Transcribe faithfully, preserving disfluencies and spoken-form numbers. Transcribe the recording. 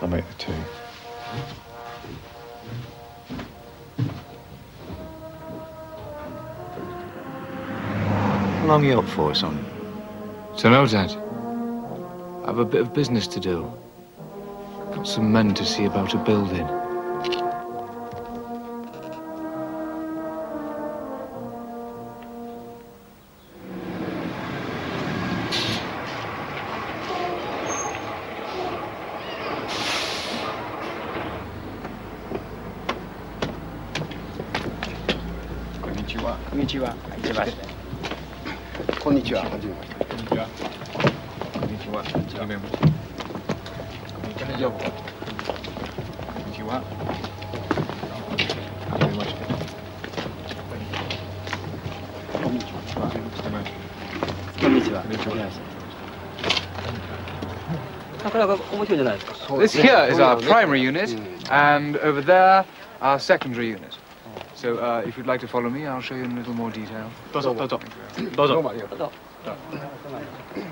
I'll make the tea. How long are you up for, son? Dunno, Dad. I've a bit of business to do. Got some men to see about a building. Konnichiwa. Konnichiwa. Konnichiwa. Konnichiwa. Konnichiwa. This here is our primary unit, and over there, our secondary unit. So, uh, if you'd like to follow me, I'll show you in a little more detail. どうぞ、どうぞ。どうぞ。